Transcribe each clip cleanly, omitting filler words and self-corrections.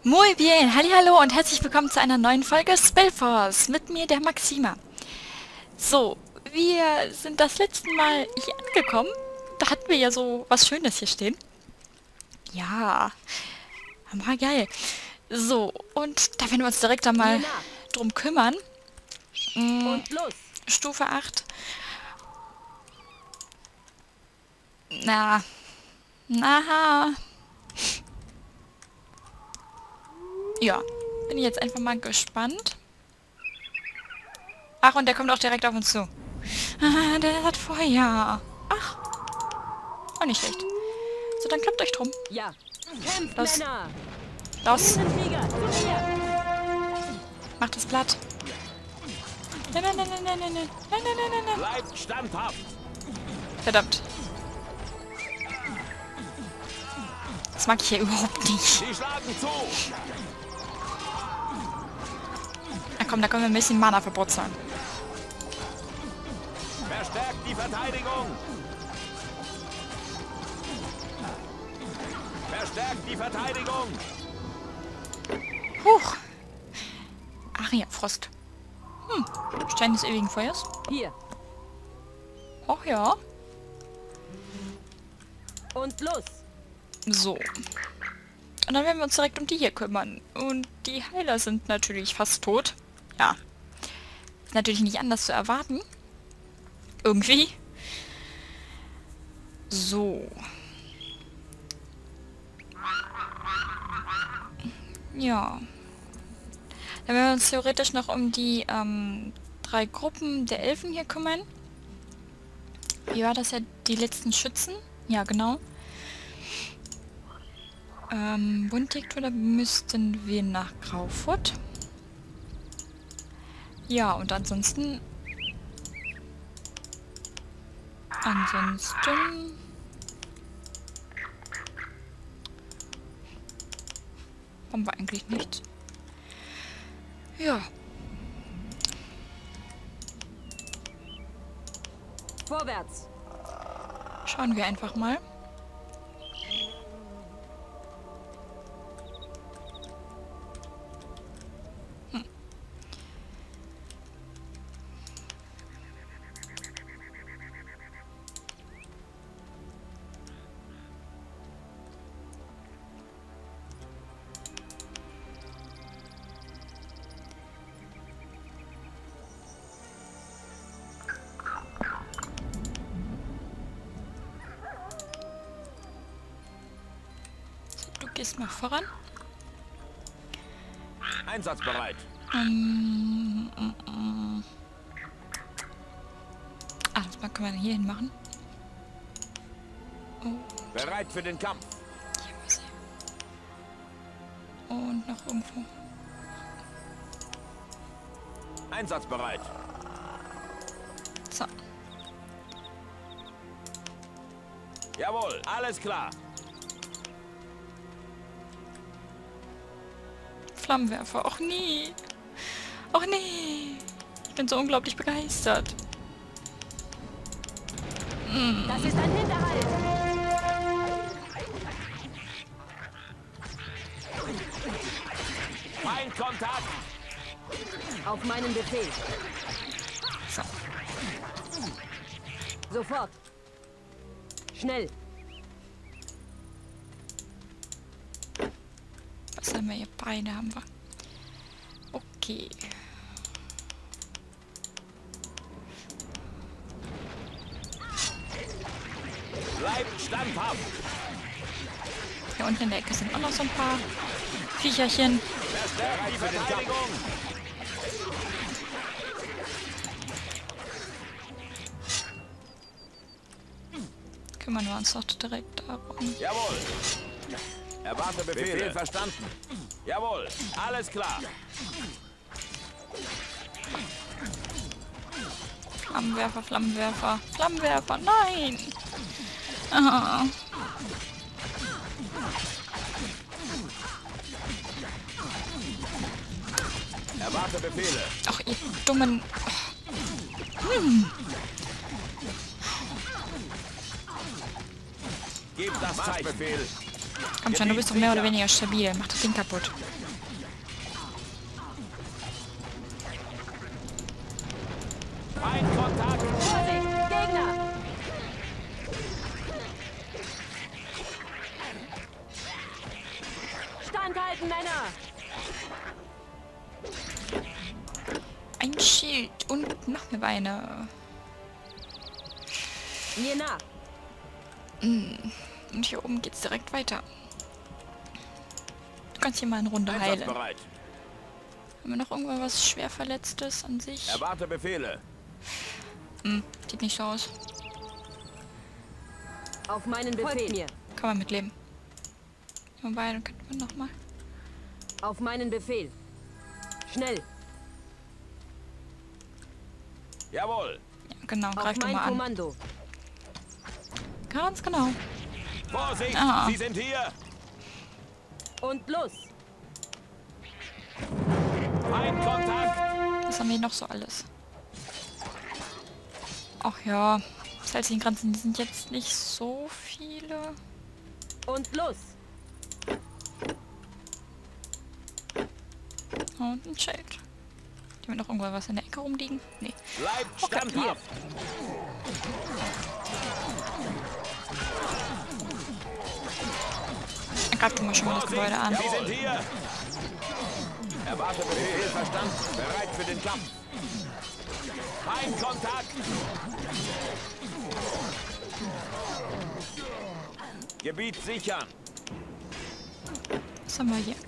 Muy bien, hallihallo und herzlich willkommen zu einer neuen Folge Spellforce mit mir, der Maxima. So, wir sind das letzte Mal hier angekommen. Da hatten wir ja so was Schönes hier stehen. Ja, war geil. So, und da werden wir uns direkt einmal drum kümmern. Und los! Stufe 8. Na, ja, bin ich jetzt einfach mal gespannt. Ach, und der kommt auch direkt auf uns zu. Ah, der hat Feuer. Ach, auch nicht schlecht. So, dann klappt euch drum. Ja. Kämpft, Los. Männer! Los, Flieger, zu mir! macht das platt. Nein, nein, nein, nein, nein, nein, nein, nein, nein, nein, nein. Bleibt standhaft! Verdammt. Das mag ich ja überhaupt nicht. Sie schlagen zu! Na komm, da können wir ein bisschen Mana verbrutzeln. Verstärkt die Verteidigung! Verstärkt die Verteidigung! Huch. Ach ja, Frost. Stein des ewigen Feuers. Hier. Ach ja. Und los! So. Und dann werden wir uns direkt um die hier kümmern. Und die Heiler sind natürlich fast tot. Ja. Ist natürlich nicht anders zu erwarten. Irgendwie. So. Ja. Dann werden wir uns theoretisch noch um die 3 Gruppen der Elfen hier kümmern. Wie war das ja? Die letzten Schützen? Ja, genau. Buntik, oder müssten wir nach Graufurt? Ja, und ansonsten... haben wir eigentlich nichts. Ja. Vorwärts! Schauen wir einfach mal. Du gehst mal voran. Einsatzbereit! Ah, das können wir hier hin machen. Oh, Bereit für den Kampf! hier war sie. Und noch irgendwo. Einsatzbereit! So. Jawohl, alles klar! Flammenwerfer. Och nee. Och nee. Ich bin so unglaublich begeistert. Das ist ein Hinterhalt! Feindkontakt! Auf meinen Befehl! So. Sofort! Schnell! Was haben wir hier? Beine haben wir. Okay. Bleibt standhaft! Hier unten in der Ecke sind auch noch so ein paar Viecherchen. Verstärkt die Verteidigung! Kümmern wir uns doch direkt darum. Jawohl! Erwarte Befehle. Befehl verstanden. Jawohl, alles klar. Flammenwerfer, Flammenwerfer, Flammenwerfer, nein! Ah. Erwarte Befehle. Ach, ihr dummen... Gebt das Zeitbefehl. Komm schon, du bist doch mehr oder weniger stabil. Mach das Ding kaputt. Ein Kontakt. Vorsicht, Gegner! Standhalten, Männer! Ein Schild und noch mehr Beine. Mir nach! Und hier oben geht's direkt weiter. Du kannst hier mal eine Runde heilen. Einsatzbereit. Haben wir noch irgendwas schwer Verletztes an sich? Erwarte Befehle. Sieht nicht so aus. Auf meinen Befehl! Mir! Kann man mitleben. Wobei, dann könnten wir noch mal. Auf meinen Befehl! Schnell! Jawohl. Ja, genau, Auf greif doch mein mal an. Kommando! Ganz genau. Vorsicht, Ah. Sie sind hier. Und los! Ein Kontakt. Was haben wir noch so alles? Ach ja, salzigen Grenzen, die sind jetzt nicht so viele. Und los! Und ein Schild. Haben wir noch irgendwas in der Ecke rumliegen? Nee. Bleibt standhaft. Dann greifen wir schon mal das Gebäude an. Sie sind hier. Erwarte Befehl verstanden. Bereit für den Kampf. Ein Kontakt. Gebiet sichern. Was haben wir hier?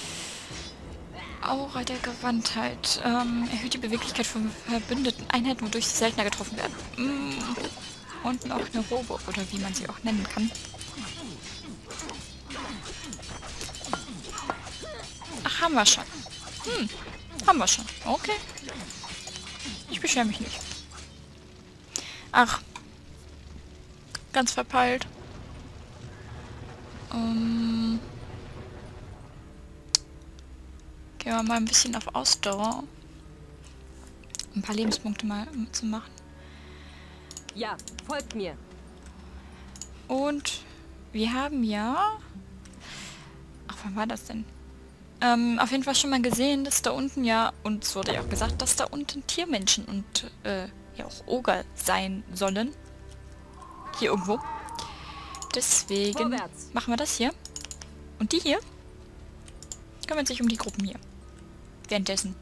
Aura der Gewandtheit. Erhöht die Beweglichkeit von verbündeten Einheiten, wodurch sie seltener getroffen werden. Und noch eine Robe, oder wie man sie auch nennen kann. Ach, haben wir schon. Haben wir schon. Okay. Ich beschwere mich nicht. Ach. Ganz verpeilt. Gehen wir mal ein bisschen auf Ausdauer. Ein paar Lebenspunkte mal zu machen. Ja, folgt mir! Und wir haben ja... Ach, wann war das denn? Auf jeden Fall schon mal gesehen, dass da unten ja, und es wurde ja auch gesagt, dass da unten Tiermenschen und ja auch Oger sein sollen. Hier irgendwo. Deswegen Vorwärts. machen wir das hier. Und die hier kümmern sich um die Gruppen hier. Währenddessen.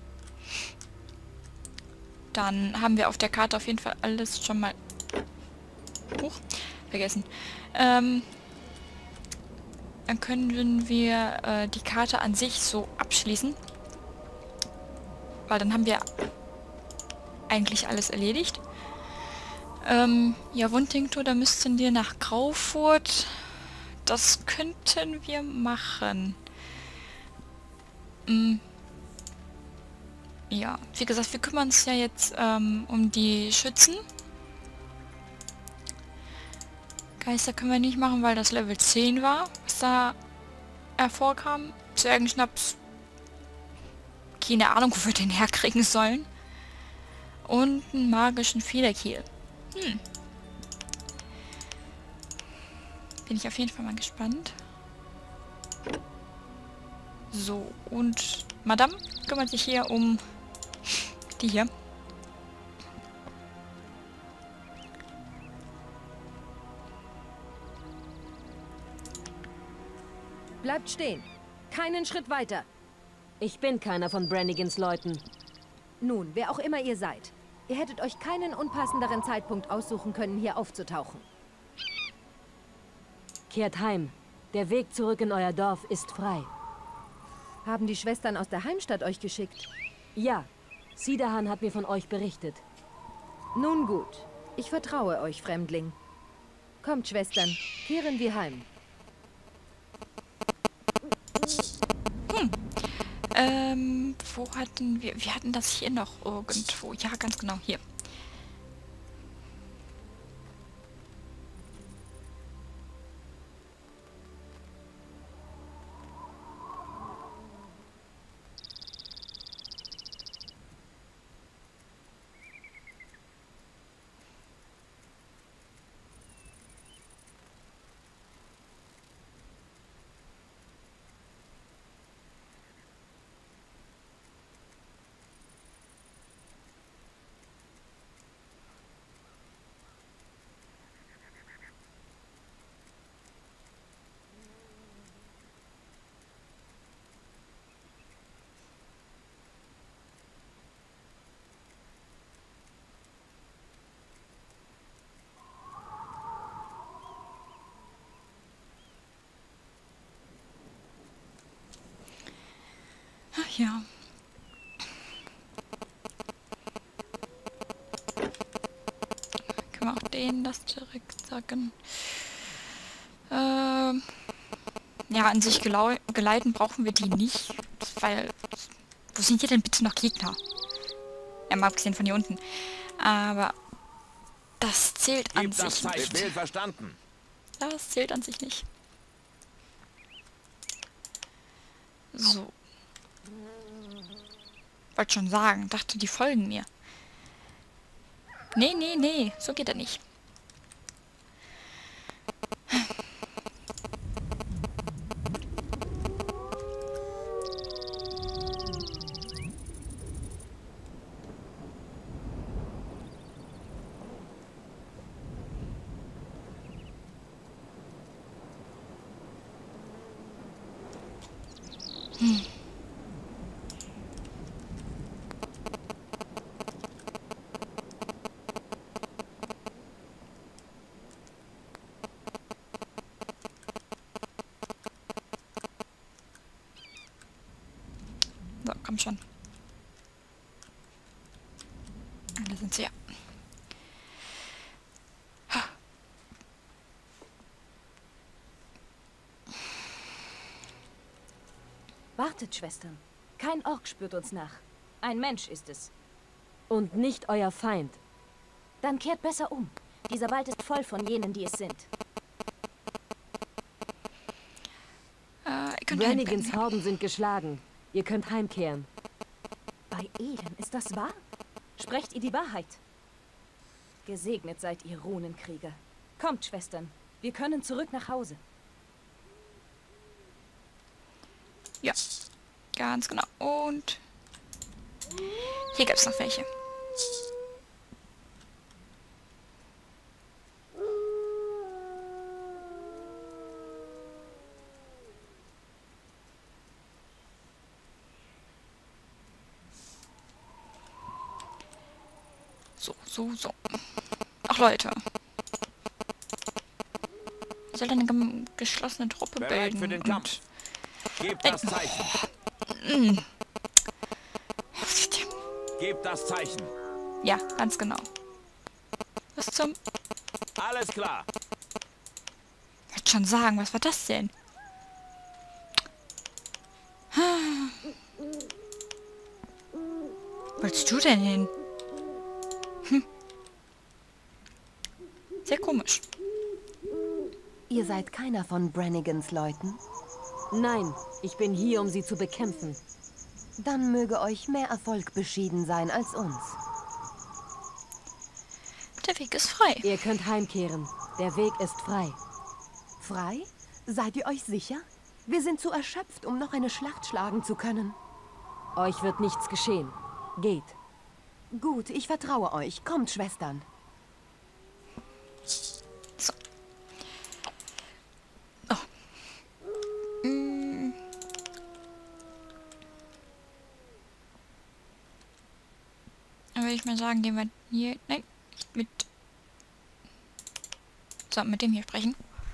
Dann haben wir auf der Karte auf jeden Fall alles schon mal... vergessen. Dann können wir die Karte an sich so abschließen. Weil dann haben wir eigentlich alles erledigt. Ja, Wuntingtor, da müssten wir nach Graufurt. Das könnten wir machen. Ja, wie gesagt, wir kümmern uns ja jetzt um die Schützen. Geister können wir nicht machen, weil das Level 10 war, was da hervorkam. Zwergenschnaps. Keine Ahnung, wo wir den herkriegen sollen. Und einen magischen Federkiel. Bin ich auf jeden Fall mal gespannt. So, und Madame kümmert sich hier um die hier. Bleibt stehen. Keinen Schritt weiter. Ich bin keiner von Brannigans Leuten. Nun, wer auch immer ihr seid. Ihr hättet euch keinen unpassenderen Zeitpunkt aussuchen können, hier aufzutauchen. Kehrt heim. Der Weg zurück in euer Dorf ist frei. Haben die Schwestern aus der Heimstatt euch geschickt? Ja, Sidahan hat mir von euch berichtet. Nun gut. Ich vertraue euch, Fremdling. Kommt, Schwestern. Kehren wir heim. Wo hatten wir... Wir hatten das hier noch irgendwo. Ja, ganz genau, hier. Ja. Können wir auch denen das direkt sagen. Ja, an sich geleiten brauchen wir die nicht, weil... Wo sind hier denn bitte noch Gegner? Ja, mal abgesehen von hier unten. Aber das zählt an sich nicht. Befehl verstanden. Das zählt an sich nicht. So. Wollte schon sagen, dachte, die folgen mir. Nee, nee, nee, so geht er nicht. So, komm schon. Da sind sie ja. Wartet, Schwestern. Kein Ork spürt uns nach. Ein Mensch ist es. Und nicht euer Feind. Dann kehrt besser um. Dieser Wald ist voll von jenen, die es sind. Ihr könnt Brannigans einblenden. Horden sind geschlagen. Ihr könnt heimkehren. Bei Eden, ist das wahr? Sprecht ihr die Wahrheit? Gesegnet seid ihr Runenkrieger. Kommt, Schwestern. Wir können zurück nach Hause. Ja, ganz genau. Und hier gab es noch welche. So. Ach, Leute. Ich soll eine geschlossene Truppe Bereit bilden. für den Kampf. Gebt das Zeichen. Gebt das Zeichen. Ja, ganz genau. Was zum... Alles klar. Ich wollte schon sagen, was war das denn? Wo willst du denn hin? Sehr komisch. Ihr seid keiner von Brannigans Leuten? Nein, ich bin hier, um sie zu bekämpfen. Dann möge euch mehr Erfolg beschieden sein als uns. Der Weg ist frei. Ihr könnt heimkehren. Der Weg ist frei. Frei? Seid ihr euch sicher? Wir sind zu erschöpft, um noch eine Schlacht schlagen zu können. Euch wird nichts geschehen. Geht. Gut, ich vertraue euch. Kommt, Schwestern. So. Oh. Dann würde ich mal sagen, gehen wir hier... Nein, nicht mit... So, mit dem hier sprechen.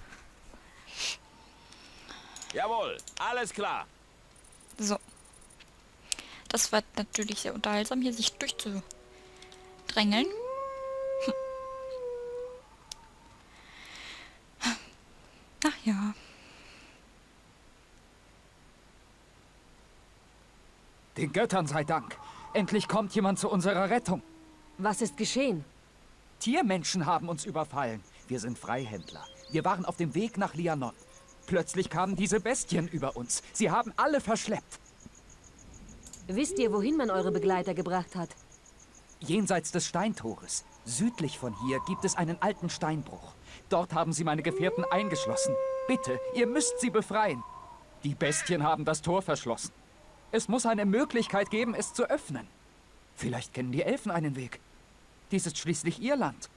Jawohl, alles klar. So. Das war natürlich sehr unterhaltsam, hier sich durchzudrängeln. Ach ja. Den Göttern sei Dank. Endlich kommt jemand zu unserer Rettung. Was ist geschehen? Tiermenschen haben uns überfallen. Wir sind Freihändler. Wir waren auf dem Weg nach Lianon. Plötzlich kamen diese Bestien über uns. Sie haben alle verschleppt. Wisst ihr, wohin man eure Begleiter gebracht hat? Jenseits des Steintores, südlich von hier, gibt es einen alten Steinbruch. Dort haben sie meine Gefährten eingeschlossen. Bitte, ihr müsst sie befreien. Die Bestien haben das Tor verschlossen. Es muss eine Möglichkeit geben, es zu öffnen. Vielleicht kennen die Elfen einen Weg. Dies ist schließlich ihr Land.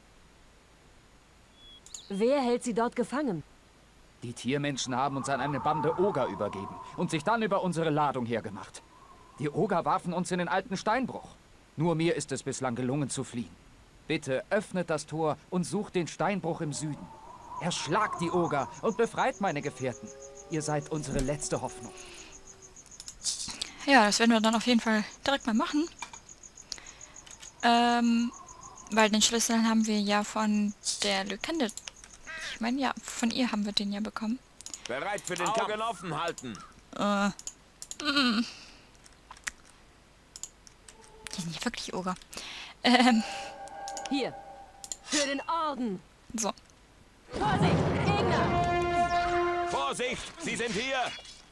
Wer hält sie dort gefangen? Die Tiermenschen haben uns an eine Bande Oger übergeben und sich dann über unsere Ladung hergemacht. Die Oger warfen uns in den alten Steinbruch. Nur mir ist es bislang gelungen zu fliehen. Bitte öffnet das Tor und sucht den Steinbruch im Süden. Erschlagt die Oger und befreit meine Gefährten. Ihr seid unsere letzte Hoffnung. Ja, das werden wir dann auf jeden Fall direkt mal machen. Weil den Schlüssel haben wir ja von der Lykende. Ich meine, ja, von ihr haben wir den ja bekommen. Bereit für den Augen offen halten. Die sind nicht wirklich Oger. Hier. Für den Orden. So. Vorsicht, Gegner! Vorsicht, sie sind hier.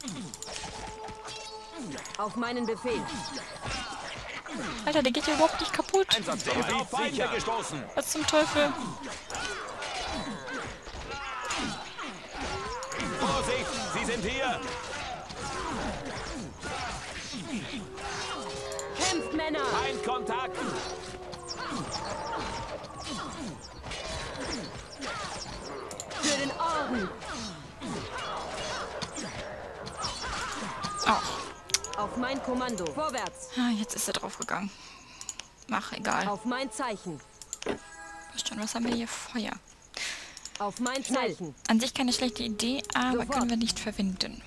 Auf meinen Befehl. Alter, der geht hier überhaupt nicht kaputt. Einsatzbereit. Auf Feinde gestoßen. Was zum Teufel? Vorsicht, sie sind hier. Kämpft, Männer! Feindkontakt. Für den Orden. Oh. Auf mein Kommando. Vorwärts. Ah, jetzt ist er draufgegangen. Ach, egal. Auf mein Zeichen. Was haben wir hier? Feuer. Auf mein Zeichen. An sich keine schlechte Idee, aber Sofort. können wir nicht verwenden.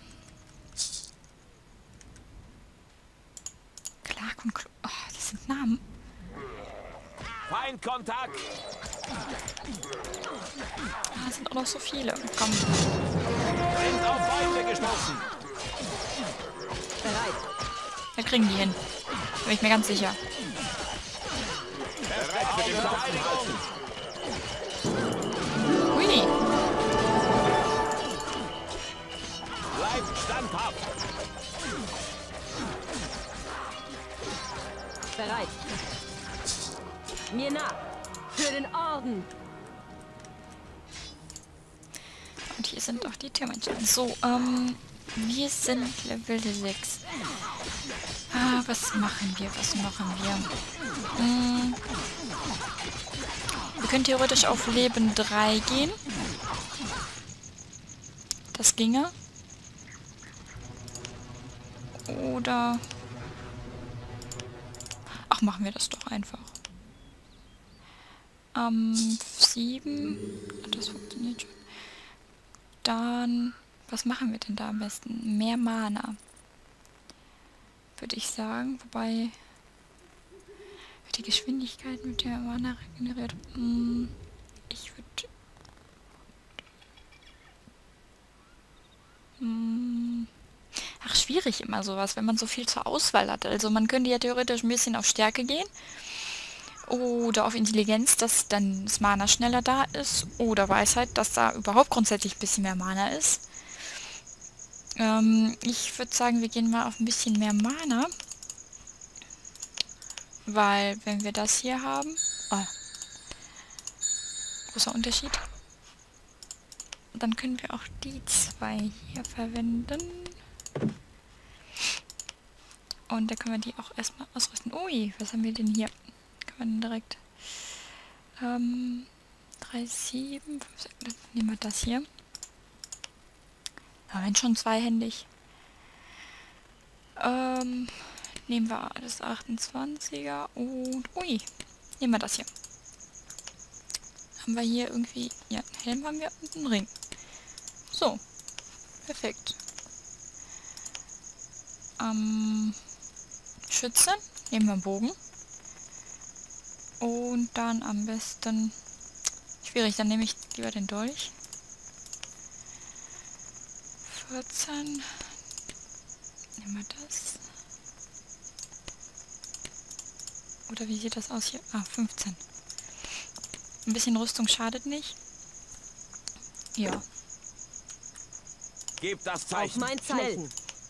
Clark und Klo. Oh, das sind Namen. Feindkontakt. Ah, es sind auch noch so viele. Komm. Sind auf Feinde gestoßen. Bereit. Wir kriegen die hin. Bin ich mir ganz sicher. Bereit für die Verteidigung. Hui. Bleibt standhaft. Bereit. Mir nach. Für den Orden. Und hier sind auch die Türmchen. So, wir sind Level 6. Ah, was machen wir? Wir können theoretisch auf Leben 3 gehen. Das ginge. Oder... Ach, machen wir das doch einfach. 7. Das funktioniert schon. Dann... Was machen wir denn da am besten? Mehr Mana. Würde ich sagen. Wobei... Wird die Geschwindigkeit mit der Mana regeneriert? Ich würde... Ach, schwierig immer sowas, wenn man so viel zur Auswahl hat. Also man könnte ja theoretisch ein bisschen auf Stärke gehen. Oder auf Intelligenz, dass dann das Mana schneller da ist. Oder Weisheit, dass da überhaupt grundsätzlich ein bisschen mehr Mana ist. Ich würde sagen, wir gehen mal auf ein bisschen mehr Mana. Weil, wenn wir das hier haben... Oh. Großer Unterschied. Dann können wir auch die 2 hier verwenden. Und da können wir die auch erstmal ausrüsten. Ui, was haben wir denn hier? Kann man direkt... 3, 7, 5, 6, dann nehmen wir das hier. Ja, wenn schon zweihändig. Nehmen wir das 28er und... Ui, nehmen wir das hier. Haben wir hier irgendwie... Ja, einen Helm haben wir und einen Ring. So, perfekt. Schütze, nehmen wir einen Bogen. Und dann am besten... Schwierig, dann nehme ich lieber den Dolch. 14. Nehmen wir das. Oder wie sieht das aus hier? Ah, 15. Ein bisschen Rüstung schadet nicht. Ja. Gebt das Auf Zeichen. mein Zeichen.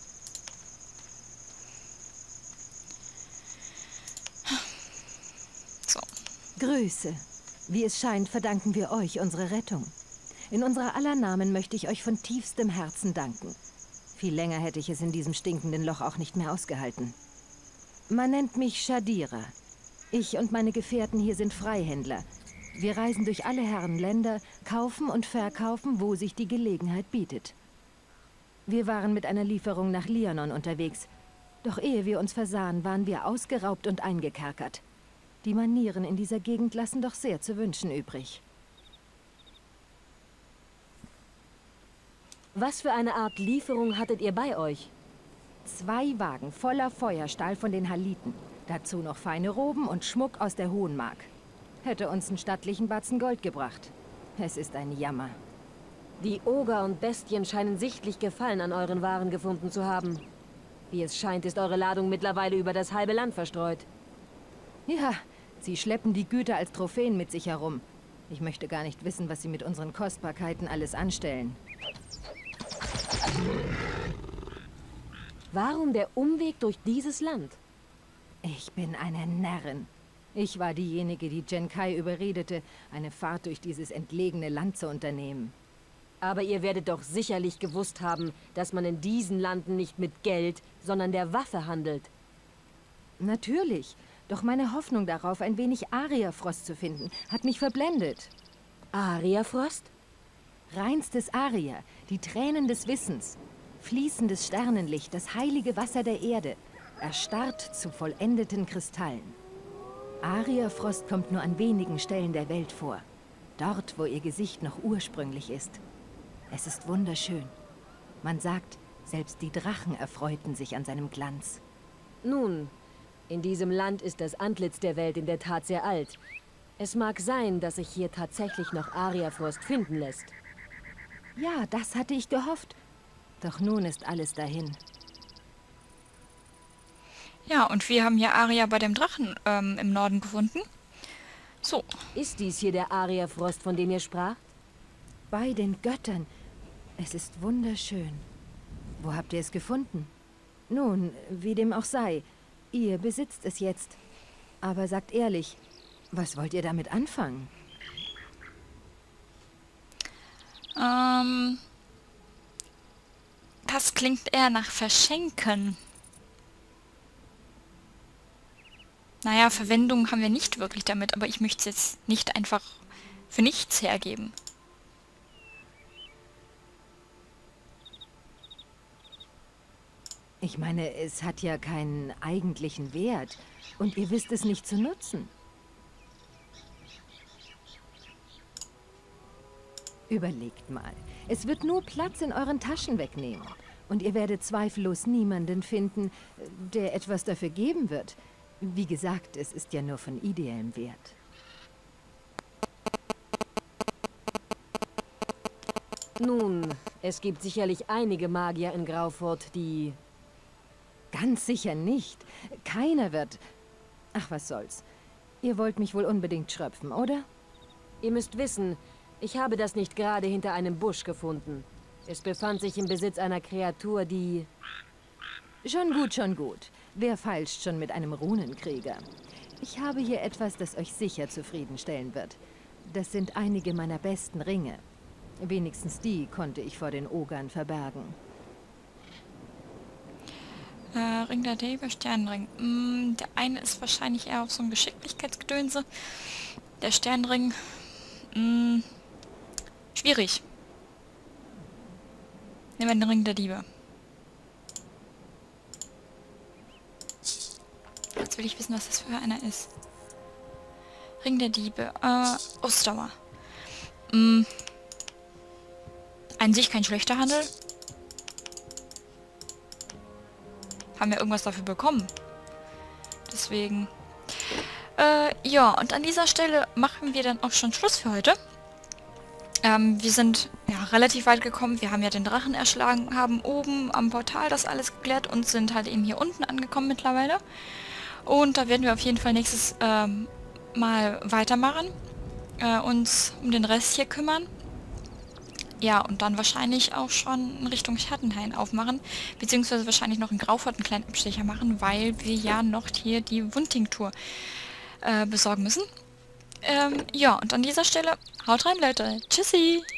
So. Grüße. Wie es scheint, verdanken wir euch unsere Rettung. In unserer aller Namen möchte ich euch von tiefstem Herzen danken. Viel länger hätte ich es in diesem stinkenden Loch auch nicht mehr ausgehalten. Man nennt mich Shadira. Ich und meine Gefährten hier sind Freihändler. Wir reisen durch alle Herrenländer, kaufen und verkaufen, wo sich die Gelegenheit bietet. Wir waren mit einer Lieferung nach Lianon unterwegs. Doch ehe wir uns versahen, waren wir ausgeraubt und eingekerkert. Die Manieren in dieser Gegend lassen doch sehr zu wünschen übrig. Was für eine Art Lieferung hattet ihr bei euch? 2 Wagen voller Feuerstahl von den Haliten. Dazu noch feine Roben und Schmuck aus der Hohenmark. Hätte uns einen stattlichen Batzen Gold gebracht. Es ist ein Jammer. Die Oger und Bestien scheinen sichtlich Gefallen an euren Waren gefunden zu haben. Wie es scheint, ist eure Ladung mittlerweile über das halbe Land verstreut. Ja, sie schleppen die Güter als Trophäen mit sich herum. Ich möchte gar nicht wissen, was sie mit unseren Kostbarkeiten alles anstellen. Warum der Umweg durch dieses Land? Ich bin eine Närrin. Ich war diejenige, die Genkai überredete, eine Fahrt durch dieses entlegene Land zu unternehmen. Aber ihr werdet doch sicherlich gewusst haben, dass man in diesen Landen nicht mit Geld, sondern der Waffe handelt. Natürlich. Doch meine Hoffnung darauf, ein wenig Ariafrost zu finden, hat mich verblendet. Ariafrost? Reinstes Aria, die Tränen des Wissens. Fließendes Sternenlicht, das heilige Wasser der Erde. Erstarrt zu vollendeten Kristallen. Ariafrost kommt nur an wenigen Stellen der Welt vor. Dort, wo ihr Gesicht noch ursprünglich ist. Es ist wunderschön. Man sagt, selbst die Drachen erfreuten sich an seinem Glanz. Nun, in diesem Land ist das Antlitz der Welt in der Tat sehr alt. Es mag sein, dass sich hier tatsächlich noch Ariafrost finden lässt. Ja, das hatte ich gehofft. Doch nun ist alles dahin. Ja, und wir haben ja Aria bei dem Drachen im Norden gefunden. So. Ist dies hier der Ariafrost, von dem ihr sprach? Bei den Göttern. Es ist wunderschön. Wo habt ihr es gefunden? Nun, wie dem auch sei. Ihr besitzt es jetzt. Aber sagt ehrlich, was wollt ihr damit anfangen? Das klingt eher nach Verschenken. Naja, Verwendung haben wir nicht wirklich damit, aber ich möchte es jetzt nicht einfach für nichts hergeben. Ich meine, es hat ja keinen eigentlichen Wert. Und ihr wisst es nicht zu nutzen. Überlegt mal. Es wird nur Platz in euren Taschen wegnehmen. Und ihr werdet zweifellos niemanden finden, der etwas dafür geben wird. Wie gesagt, es ist ja nur von ideellem Wert. Nun, es gibt sicherlich einige Magier in Graufurt, die... Ganz sicher nicht. Keiner wird... Ach, was soll's. Ihr wollt mich wohl unbedingt schröpfen, oder? Ihr müsst wissen, ich habe das nicht gerade hinter einem Busch gefunden. Es befand sich im Besitz einer Kreatur, die... Schon gut, schon gut. Wer feilscht schon mit einem Runenkrieger? Ich habe hier etwas, das euch sicher zufriedenstellen wird. Das sind einige meiner besten Ringe. Wenigstens die konnte ich vor den Ogern verbergen. Ring der Diebe, Sternenring. Der eine ist wahrscheinlich eher auf so ein Geschicklichkeitsgedönse. Der Sternenring... schwierig. Nehmen wir den Ring der Diebe. Jetzt will ich wissen, was das für einer ist. Ring der Diebe. Ausdauer. An sich kein schlechter Handel. Haben wir irgendwas dafür bekommen. Deswegen. Ja, und an dieser Stelle machen wir dann auch schon Schluss für heute. Wir sind ja relativ weit gekommen. Wir haben ja den Drachen erschlagen, haben oben am Portal das alles geklärt und sind halt eben hier unten angekommen mittlerweile. Und da werden wir auf jeden Fall nächstes Mal weitermachen. Uns um den Rest hier kümmern. Ja, und dann wahrscheinlich auch schon in Richtung Schattenhain aufmachen, beziehungsweise wahrscheinlich noch in Graufurt einen kleinen Abstecher machen, weil wir ja noch hier die Wundtinktur besorgen müssen. Ja, und an dieser Stelle, haut rein, Leute. Tschüssi!